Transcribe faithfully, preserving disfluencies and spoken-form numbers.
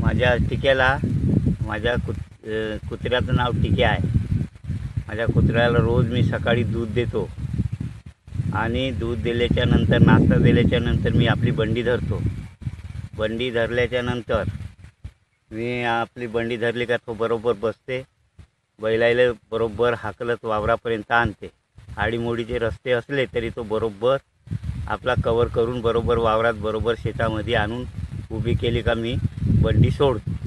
माझ्या टिक्याला माझ्या कुत कुत्र्याचं नाव टिक्या आहे. माझ्या कुत्र्याला रोज मी सकाळी दूध देतो आणि दूध दिल्याच्या नंतर नाश्ता दिल्याच्या नंतर मी आपली बंडी धरतो. बंडी धरल्याच्या नंतर मी आपली बंडी धरली का तो बरोबर बसते. बैलाला बरोबर हाकलत वावरापर्यंत आणते. आडीमोडीचे रस्ते असले तरी तो बरोबर आपला कवर करून बरोबर वावरात बरोबर शेतामध्ये आणून उभी केली का मी बंडी सोडतो.